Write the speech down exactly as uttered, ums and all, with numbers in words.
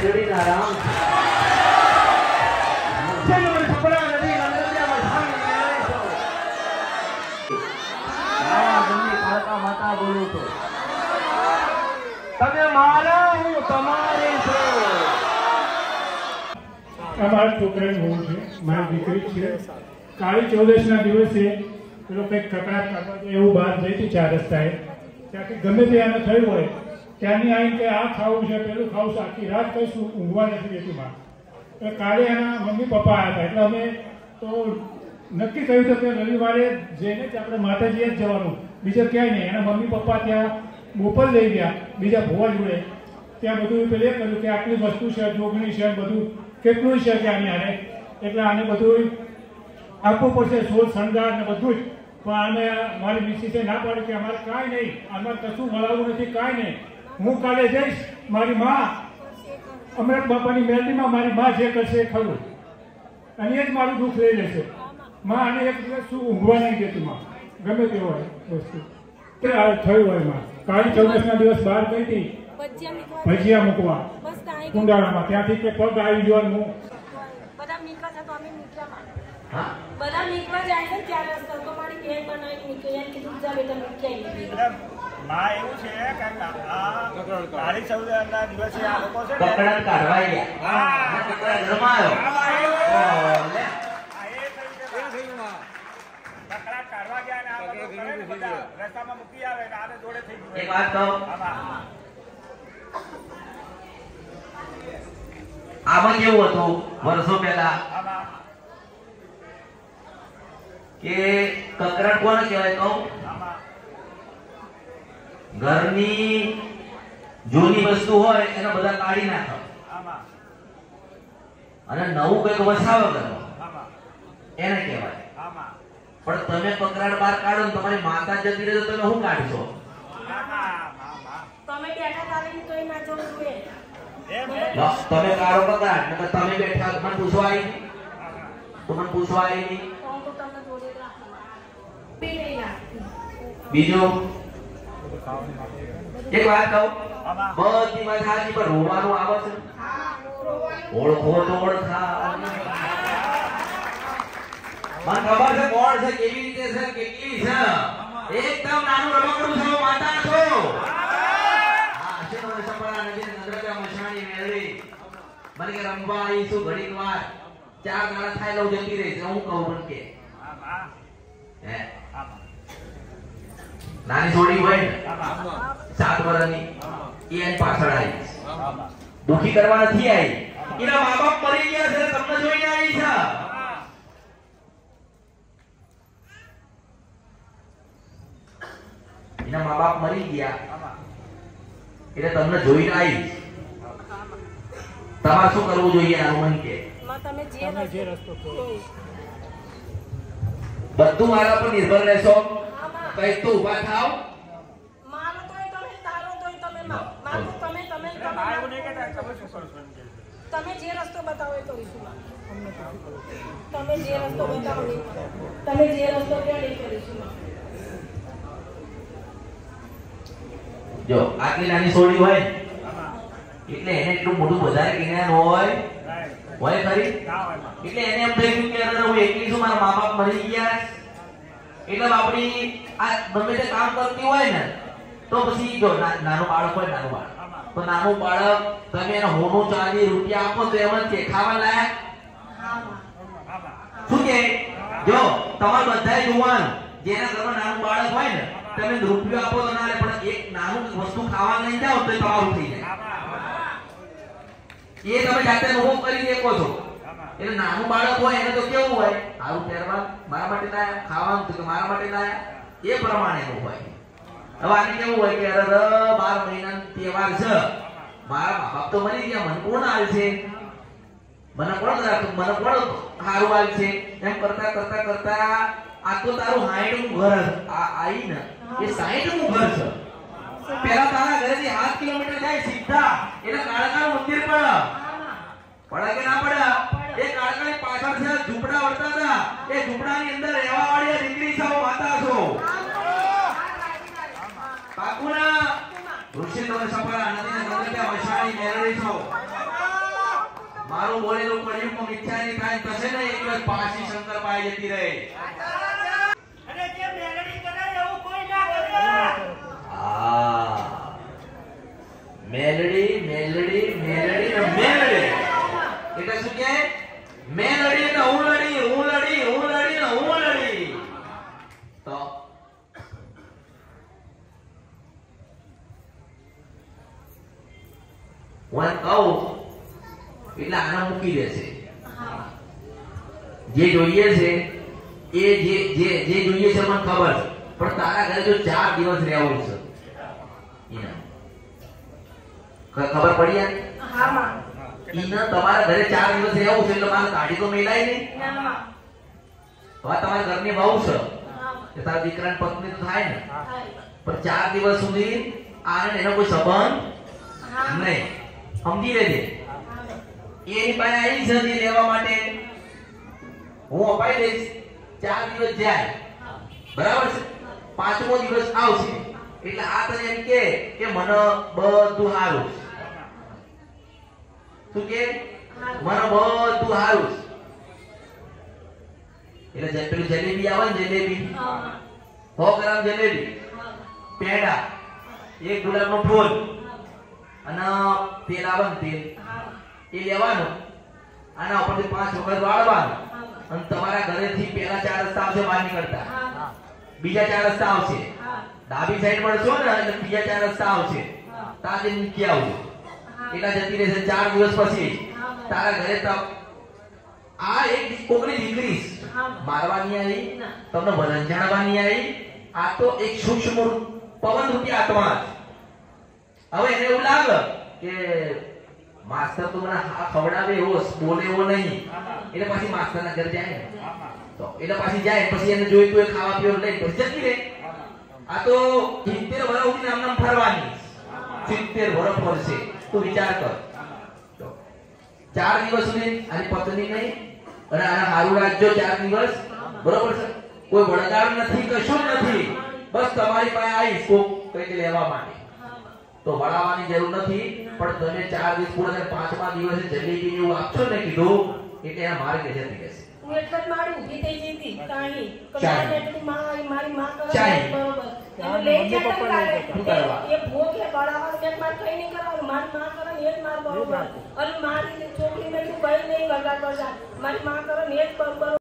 મેલડી ના રામ ચલો છપડા નદી નંદિયામાં છાણી મેળે છો આ ગંદી કાળકા માતા બોલું તો તમે મારા હું તમારી છો અમારા છોકરાને બહુ છે મારી દીકરી છે કાળી ચૌદશના દિવસે પેલો કંઈક કકડાટ કરવા એવું બહાર જઈ હતી ચાર રસ્તાએ ત્યાંથી ગમે તે એને થયું હોય ત્યાંની આવીને કે આ ખાવું છે પેલું ખાવું છે આખી રાત કંઈ શું ઊંઘવા નથી દેતી માં એટલે કાલે એના મમ્મી પપ્પા આવ્યા હતા એટલે અમે તો નક્કી કહ્યું હતું કે રવિવારે જઈને જ આપણે માતાજીએ જ જવાનું બીજે ક્યાંય નહીં એના મમ્મી પપ્પા ત્યાં બોપલ લઈ ગયા બીજા ભુવા જોડે ત્યાં બધું પેલું એ કર્યું કે આટલી વસ્તુ છે જોગણી છે બધું કેટલું છે કે આને આને એટલે આને બધું આપવું પડશે સોળ શણગાર ને બધું જ પણ આને મારી મિસિસે ના પાડી કે અમારે કાંઈ નહીં અમારે કશું મળાવવું નથી કાંઈ નહીં હું કાલે જઈશ મારી મા અમૃત બાપાની મેલડીમાં મારી મા જે કરશે એ ખરું અને એ જ મારું દુઃખ લઈ લેશે માં આને એક દિવસ શું ઊંઘવા નહીં દેતી માં ગમે તે હોય વસ્તુ થયું હોય માં કાળી ચૌદશના દિવસ બહાર ગઈ હતી ભજીયા મૂકવા કુંડાળામાં ત્યાંથી કે પગ આવી જવાનું બધા મીઠા છે તો અમે મીઠામાં બધા મીઠવા જાય છે ચાર રસ્તા તો મારી બેન બનાવી નીકળી એમ કીધું જા બેટા મીઠાઈ લીધી માં એવું છે કે આ કાળી ચૌદશના દિવસે આ લોકો છે પકડાટ કાઢવા ગયા હા પકડાટ રમાયો પકડાટ કાઢવા ગયા ને આ બધું કરે ને બધા રસ્તામાં મૂકી આવે ને આને જોડે થઈ ગયું એક વાત કહું આમાં કેવું હતું વર્ષો પહેલા કે કકરાટ કોને કહેવાય કહું ઘરની જૂની વસ્તુ હોય એને બધા કાઢી નાખો અને નવું કઈક વસાવો કરો એને કહેવાય પણ તમે કકરાટ બહાર કાઢો ને તમારી માતા જતી રહે તો તમે શું કાઢશો તમે બેઠા તારીને તોય ના જવું જોઈએ તમે કાઢો કકરાટ નકર તમે બેઠા મને પૂછવા આવી તો મને પૂછવા આવી નહીં તો તમને જોડે બીજું એક વાત કહું બધી વાત સાચી પણ રોવાનું આવે છે ઓળખો તો ઓળખા મને ખબર છે કોણ છે કેવી રીતે છે કેટલી છે એકદમ નાનું રમકડું છે માતા છો હા છે મને સપડા નદી નંદરકા મશાણી મેળવી મને કે રમવા આવીશું ઘડીક વાર ચાર દાડા થાય લઉં જતી રહી હું કહું પણ કે હે નાની છોડી હોય ને સાત વર્ષની એ એની પાછળ આવી દુખી કરવા નથી આવી એના મા બાપ મરી ગયા છે તમને જોઈને આવી છે એના મા બાપ મરી ગયા એટલે તમને જોઈને આવી તમારે શું કરવું જોઈએ આનું મન કે તમે જે રસ્તો બધું મારા પર નિર્ભર રહેશો કઈ તો ઉભા થાવ મારો તોય તમે તારો તોય તમે મારો તમે તમે આ એવું નહીં કહેતા તમે શું કરશો એમ કે તમે જે રસ્તો બતાવો એ કરીશું તમે જે રસ્તો બતાવો તમે જે રસ્તો કહો એ કરીશું જો આટલી નાની છોડી હોય એટલે એને એટલું મોટું વધારે જ્ઞાન હોય હોય ખરી એટલે એને એમ થઈ ગયું કે અરે હું એકલી છું મારા મા બાપ મરી ગયા એટલે આપણી આ ગમે તે કામ કરતી હોય ને તો પછી જો નાનું બાળક હોય નાનું બાળક તો નાનું બાળક તમે એને હોનું ચાલી રૂપિયા આપો તો એમાં કે ખાવા લાયક શું કે જો તમારે બધા જુવાન જેના ઘરમાં નાનું બાળક હોય ને તમે રૂપિયો આપો તો ના લે પણ એક નાનું વસ્તુ ખાવા લઈ જાઓ તો તમારું થઈ જાય એ તમે જાતે અનુભવ કરી દેખો છો એટલે નાનું બાળક હોય એને તો કેવું હોય આવું પહેરવા મારા માટે લાયા ખાવાનું તો મારા માટે લાયા એ પ્રમાણેનું હોય હવે આને કેવું હોય કે અરે બાર મહિનાનો તહેવાર છે મારા મા બાપ તો મરી ગયા મને કોણ આવશે મને કોણ રાખે મને કોણ સારું આવશે એમ કરતા કરતા કરતા આ તો તારું સાઠ નું ઘર આવી ને એ સાઠ નું ઘર છે પેલા તારા ઘરેથી સાત કિલોમીટર જાય સીધા એટલે કાળકા મંદિર પડે પડે કે ના પડે એ કાળકાની પાછળ છે ઝૂંપડા વળતા હતા એ ઝૂંપડાની અંદર રહેવા વાળી દીકરી છો માતા છો પાકુના ઋષિ તમે સફળ નદીને નદીને વસાણી મેળવી છો મારું બોલેલું કળિયુગમાં મિથ્યા નહીં થાય થશે ને એક દિવસ પાછી શંકર પાસે જતી રહે. અને જે મેલડી કરે એવું કોઈ ના કરે. આ મેલડી મેલડી મેલડી ને મેલડી એટલે શું કે મેલડી ને હું લડી હું લડી હું લડી ને હું લડી. તો હું કહું એટલે આને મૂકી દેશે. જે જોઈએ છે એ જે જે જે જોઈએ છે મને ખબર છે, પણ તારા ઘરે જો ચાર દિવસ રહેવું છે ઈના ખબર પડી યાર? હા માં. ઈના તમારા ઘરે ચાર દિવસ રહેવું છે એટલે મારે કાઢી તો મેલાય નહીં. ના માં. હવે તમારા ઘરની વહુ છે હા કે તારા દીકરાની પત્ની તો થાય ને, થાય. પણ ચાર દિવસ સુધી આને એનો કોઈ સંબંધ હા નહીં. સમજી લેજે. એની પાસે આવી છે જે લેવા માટે હું અપાઈ દઈશ. ચાર દિવસ જાય બરાબર છે, પાંચમો દિવસ આવશે એટલે આ તને એમ કે કે મને બધું સારું છે. શું કે મને બધું સારું છે. એટલે જે પેલું જલેબી આવે ને જલેબી સો ગ્રામ જલેબી, પેંડા, એક ગુલાબનો ફૂલ અને તેલ આવે ને તેલ એ લેવાનું, આના ઉપરથી પાંચ વખત વાળવાનું અને તમારા ઘરેથી પહેલા ચાર રસ્તા આવશે બહાર નીકળતા, બીજા ચાર રસ્તા આવશે, ડાબી સાઈડ પડશો ને એટલે બીજા ચાર રસ્તા આવશે, તાજે મૂકી આવજો. એટલા જતી રહેશે. ચાર દિવસ પછી તારા ઘરે આ એક કોકની દીકરી મારવાની આવી, તમને વલંજાણવાની આવી. આ તો એક સૂક્ષ્મ પવન રૂપી આત્મા. હવે એને એવું લાગે કે માસ્ટર તો મને હા ખવડાવે એવો બોલે એવો નહીં, એટલે પછી માસ્ટર ના ઘર જાય ને તો એટલે પછી જાય પછી એને જોઈ તો ખાવા પીવાનું લઈ પછી જતી રહે. આ તો સિત્તેર વર્ષ સુધી નામ નામ ફરવાની, સિત્તેર વર્ષ ફરશે. તું વિચાર કર. ચાર દિવસ સુધી આની પત્ની નહીં અને આના હારું રાખજો ચાર દિવસ, બરોબર છે? કોઈ વળગાડ નથી, કશું નથી. બસ તમારી પાસે આવીશ કોક કંઈક લેવા માટે તો વળાવવાની જરૂર નથી. પણ તમે ચાર દિવસ પૂરા થાય પાંચમા દિવસે જલેબી એવું આપશો ને કીધું એટલે એના મારે કે જતી રહેશે. હું એટલે જ મારી ઊભી થઈ જઈતી કાણી ચાઈ. કદાચ એટલી માં મારી માં કરે ચાઈ. બરોબર એને લઈ જતા કાલે શું કરવા? એ ભોગ કે બળાવા કે માર કઈ નહીં કરવાનું, મારી માં કરે ને એ જ માર બરોબર. અને મારી છોકરીને તું કઈ નહીં વગાડ કરતા, મારી માં કરે ને એ જ બરોબર.